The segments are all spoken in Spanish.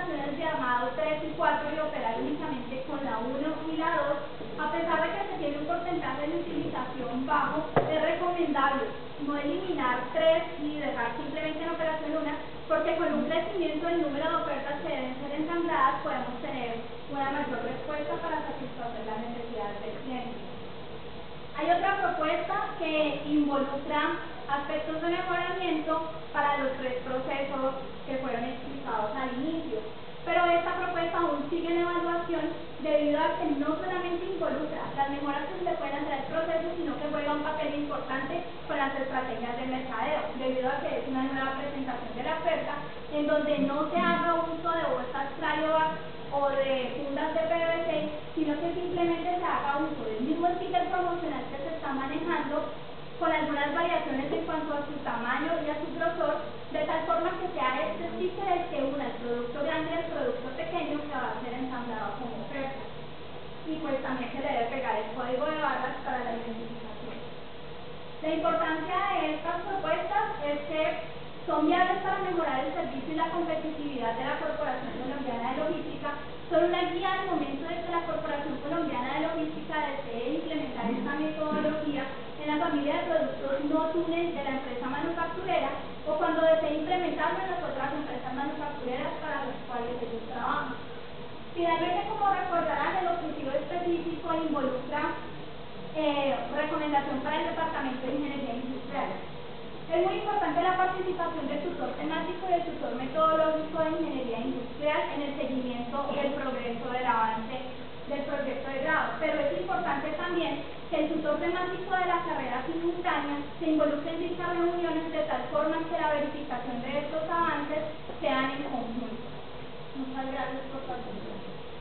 estaciones de armado 3 y 4 y operar únicamente con la 1 y la 2, a pesar de que se tiene un porcentaje de utilización bajo, es recomendable no eliminar 3 y dejar simplemente en operación 1, porque con un crecimiento del número de ofertas que deben ser ensambladas podemos tener una mayor respuesta para satisfacer las necesidades del cliente. Hay otra propuesta que involucra aspectos de mejoramiento para los 3 procesos que fueron explicados al inicio, pero esta propuesta aún sigue en evaluación debido a que no solamente involucra las mejoras que se le pueden hacer al proceso, sino que juega un papel importante con las estrategias de mercadeo, debido a que es una nueva presentación de la oferta en donde no se haga uso de bolsas Cryovac o de fundas de PVC, sino que simplemente se haga uso del mismo sticker promocional que se está manejando, con algunas variaciones en cuanto a su tamaño y a su grosor, de tal forma que sea este sticker el que una el producto grande y el producto pequeño que va a ser ensamblado como oferta. Y pues también se le debe pegar el código de barras para la identificación. La importancia de estas propuestas es que son viables para mejorar el servicio y la competitividad de la Corporación Colombiana de Logística, son una guía al momento de que la Corporación Colombiana de Logística desee implementar esta metodología en la familia de productos no túnel de la empresa manufacturera o cuando desee implementarlo en las otras empresas manufactureras para las cuales ellos trabajan. Finalmente, como recordarán, el objetivo específico involucra recomendación para el Departamento de Ingeniería Industrial. Es muy importante la participación del tutor temático y del tutor metodológico de Ingeniería Industrial en el seguimiento del progreso del avance del proyecto de grado, pero es importante también que el tutor temático de la carrera simultánea se involucre en dichas reuniones de tal forma que la verificación de estos avances sean en conjunto. Muchas gracias por su atención.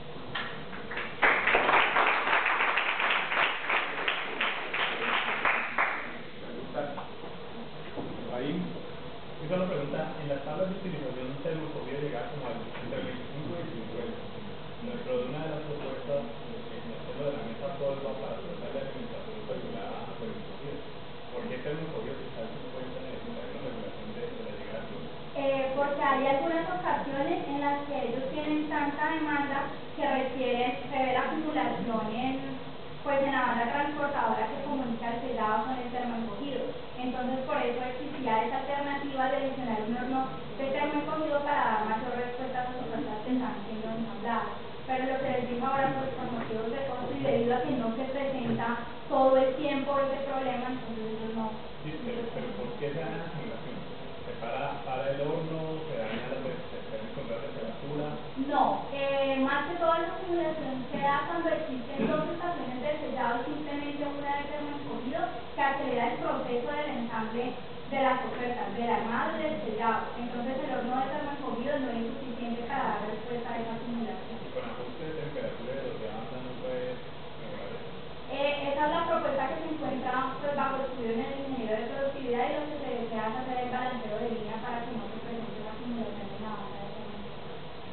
Ahí, hizo una pregunta, en las tablas de utilización se nos podría llegar como entre 25 y 50. Dentro de una de las propuestas, en el seno de la mesa polva para tratar la alimentación regulada a permitir. ¿Por qué termocovio que está en 50 necesita una regulación de la llegada? Porque hay algunas ocasiones en las que ellos tienen tanta demanda que requieren prever acumulación en la banda transportadora que comunica el sellado con el termoencogido. Entonces, por eso existía esa alternativa de adicionar un horno de termoencogido para dar mayor respuesta a las ofertas que están siendo ensambladas. Pero lo que les digo ahora, pues por motivos de costo y debido a que no se presenta todo el tiempo ese problema, entonces ellos no. Sí, pero ¿por qué se daña la acumulación? ¿Se para el horno? ¿Se daña la temperatura? No, más que todo la acumulación se da cuando existen 2 estaciones de sellado y simplemente una de termoencogido que acelera el proceso del ensamble de las ofertas, del armado y del sellado. Entonces el horno de termoencogido no es suficiente para dar respuesta a esa acumulación. ¿Y con ajuste de temperatura de los de banda no puede mejorar eso? Esa es la propuesta que se encuentra pues, bajo estudio en el ingeniero de productividad y lo que se desea es hacer el balanceo de línea para que no se presente la acumulación en la banda de termoencogido.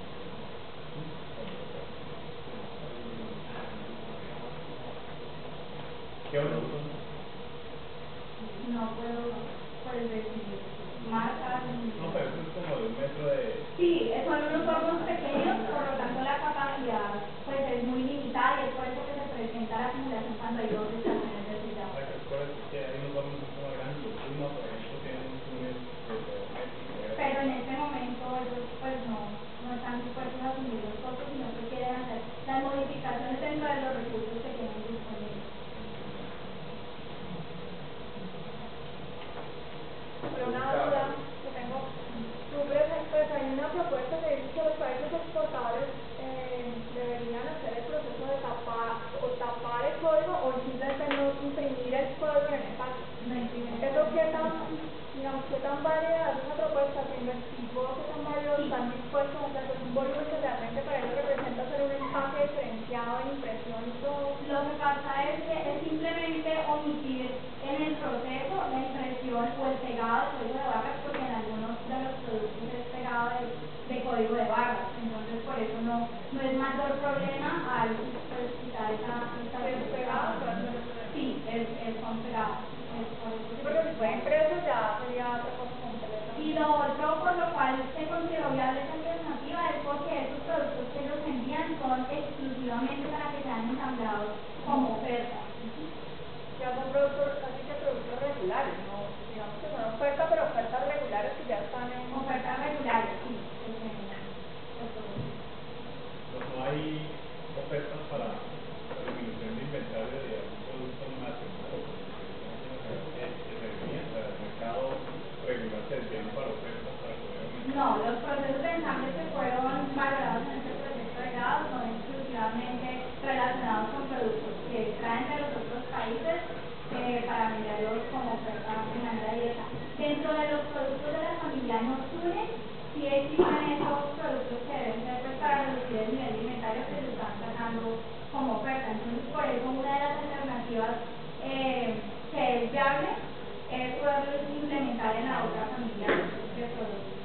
¿Qué hornos son? No puedo pues decir marcas. No, pero eso es como de 1 metro de... Sí, son unos hornos pequeños, por lo tanto la capacidad pues es muy limitada y es por eso que se presenta la acumulación cuando hay 2 estaciones de sellado. Por eso es que hay unos hornos un poco más grandes, uno por ejemplo tiene un túnel de 2 metros. Pero en este momento ellos pues no están dispuestos a asumir los costos, sino que quieren hacer las modificaciones dentro de los recursos que tienen disponibles. ensamblados como oferta. Ya son productos, casi que productos regulares, ¿no? Digamos que son ofertas, pero ofertas regulares que ya están en... Ofertas regulares, sí. No hay ofertas para la disminución de inventario de algún producto nacional o que se deberían, o sea, el mercado regular se destina para ofertas para poder aumentar. No, los procesos de ensamble que fueron valorados en este proyecto de grado son exclusivamente relacionados con productos que traen de los otros países para venderlos como oferta de manera directa. Dentro de los productos de la familia Nostune, sí existen esos productos que deben ser pues, para reducir el nivel de inventario que se están sacando como oferta. Entonces, por eso una de las alternativas que es viable es poderlo implementar en la otra familia de productos.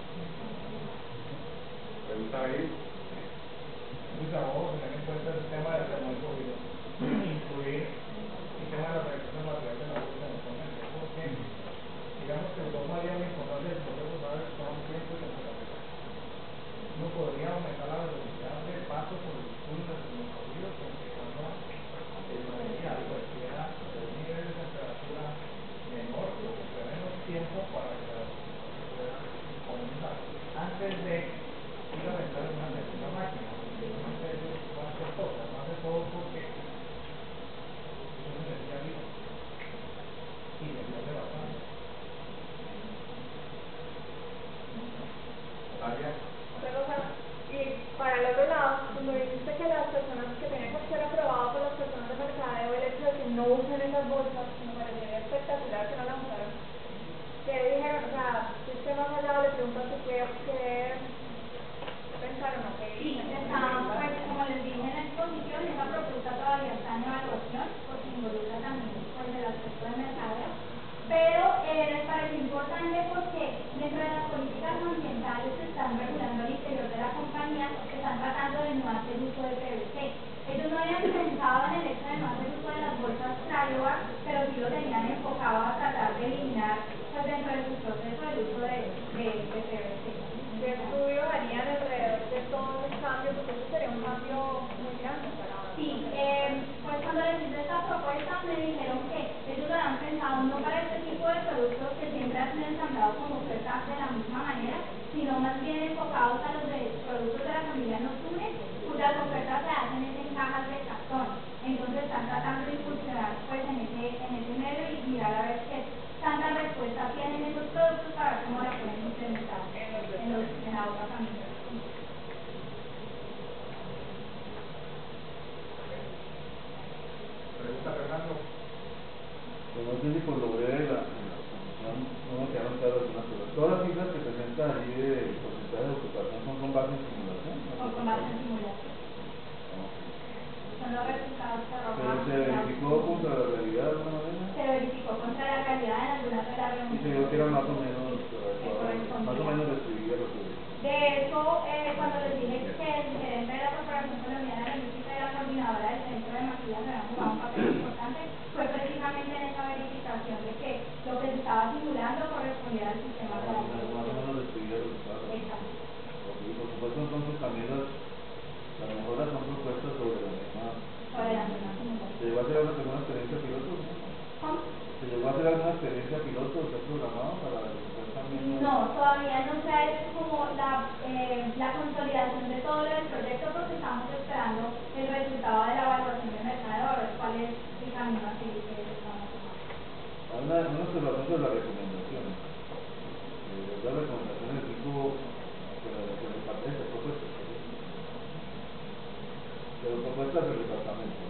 ¿Pregunta ahí? Entonces, vamos a tener en cuenta el tema del COVID, incluir el tema de la reacción material de la bolsa en el comercio, porque digamos que los dos variables importantes del proceso son tiempo y temperatura. Uno podría aumentar la velocidad de paso por el túnel de recorrido siempre y cuando el material requiera un nivel de temperatura menor o que menos tiempo para que la pueda comenzar antes de ir a entrar en una segunda máquina. Normalmente eso va a ser cosas, no hace todo porque eso es energía viva y se pierde bastante. Área. Pero, o sea, y para el otro lado, cuando dijiste que las personas que tenían que ser aprobadas por las personas de mercadeo, el hecho de que no usen esas bolsas, me parecería espectacular que no las usaran. ¿Qué dijeron? O sea, si es que más allá le preguntaste qué pensaron o qué Sí, pues como les dije en la exposición, esta propuesta todavía está en evaluación porque involucra también pues, el aspecto de mercadeo, pero les pareció importante porque dentro de las políticas ambientales que están regulando al interior de la compañía, están tratando de no hacer uso de PVC. Ellos no habían pensado en el hecho de no hacer uso de las bolsas Cryovac, pero sí lo tenían enfocado a tratar de eliminar pues, dentro de su proceso el uso de PVC. ¿Qué estudio harían alrededor de todo el cambio? Porque eso sería un cambio muy grande para... Sí, pues cuando les hice esta propuesta me dijeron que ellos lo habían pensado no para este tipo de productos que siempre han sido ensamblados como ofertas de la misma manera, sino más bien enfocados a los de productos de la familia Nostune, cuyas ofertas se hacen en cajas de cartón. Entonces están tratando de incursionar pues, en ese medio y mirar a ver qué tanta respuesta tienen esos productos para ver cómo la pueden implementar en la otra familia. Pregunta Fernando. Pues no sé si por lo breve la comisión no me quedaron claras algunas cosas. Todas las cifras que presentan allí de porcentaje de ocupación son con base en simulación. O con base en simulación. Son los resultados que arrojan. Pero se verificó contra la realidad de alguna manera. Se verificó contra la realidad en algunas de las Y reuniones. se vio que era más o menos describía lo que... De hecho, cuando les dije que el gerente de la Corporación Colombiana de Logística y la coordinadora del Centro de Maquilas habían jugado un papel importante, fue precisamente en esa verificación de que lo que se estaba simulando correspondía al sistema Más o menos describía los resultados. Exacto. Y por supuesto entonces también las mejoras son propuestas sobre la misma... Sobre la misma simulación. ¿Se llegó a hacer alguna experiencia piloto? ¿Cómo? ¿Se llegó a hacer alguna experiencia piloto? ¿Se ha programado para verificar también? No, todavía no se ha hecho como la consolidación de todo el proyecto porque estamos esperando el resultado de la evaluación de mercado, a ver cuál es el camino a seguir que estamos tomando. Hay una observación sobre las recomendaciones. Las recomendaciones del tipo que le parece propuestas. Pero propuestas del departamento.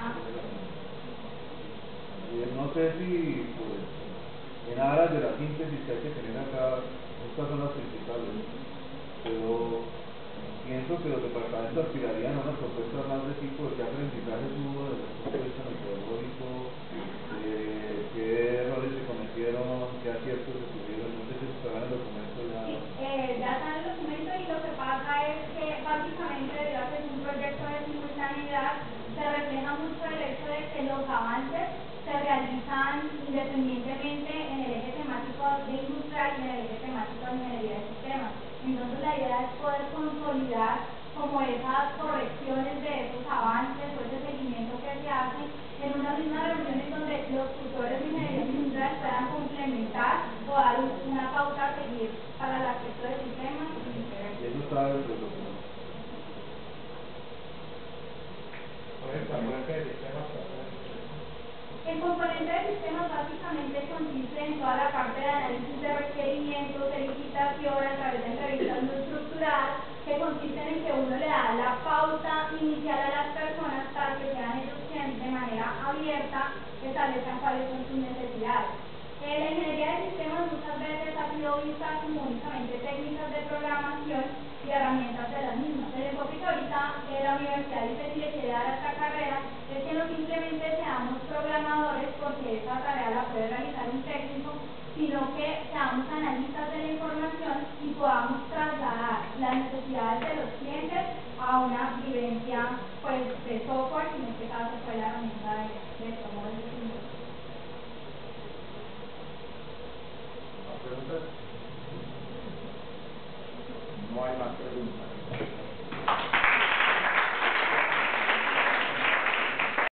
No sé si pues, en aras de la síntesis que hay que tener acá, estas son las principales, pero pienso que los departamentos aspirarían a unas propuestas más de tipo de qué aprendizaje hubo desde el punto de vista metodológico, qué errores se cometieron, qué aciertos se tuvieron, no sé si estará en el documento ya. Sí, ya está en el documento y lo que pasa es que básicamente debido a que es un proyecto de simultaneidad, se refleja mucho el hecho de que los avances se realizan independientemente en el eje temático de industrial y en el eje temático de ingeniería de sistemas. Entonces la idea es poder consolidar como esas correcciones de esos avances o ese seguimiento de lo que no. El componente de sistemas básicamente consiste en toda la parte de análisis de requerimientos, de licitación a través de entrevistas no estructuradas, que consisten en que uno le da la pauta inicial a las personas para que sean ellos quienes de manera abierta establezcan cuáles son sus necesidades. La ingeniería de sistemas muchas veces ha sido vista como únicamente técnicas de programación y herramientas de las mismas. El enfoque que ahorita la universidad dice que le quiere dar a esta carrera es que no simplemente seamos programadores porque esa tarea la puede realizar un técnico, sino que seamos analistas de la información y podamos trasladar las necesidades de los clientes a una vivencia pues, de software, que en este caso fue la herramienta de software de Windows. ¿Preguntas? No hay más preguntas.